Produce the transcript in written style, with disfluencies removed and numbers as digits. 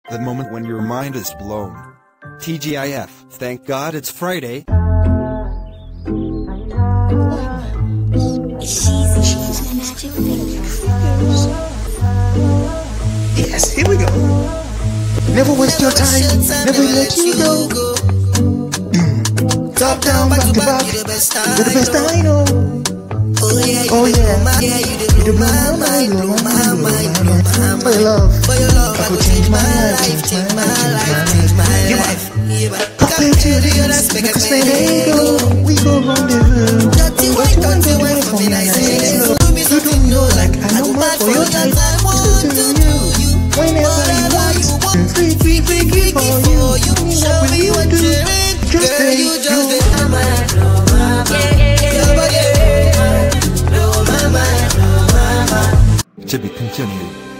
The moment when your mind is blown. TGIF, thank God it's Friday. Yes, here we go. Never waste your time, never let you go. Top down, back to back, you're the best I know. Oh yeah, you do my mind, blow my mind. For your love, I could change my life, change my life. Compared to the others, make us spend it go. We go rendezvous. Dirty white for me, I say slow. You don't know like I know my for your time. Listen to you, whenever you want. Free for you. Show me what you're in. Just girl, you just get my mind, blow my mind. To be continued.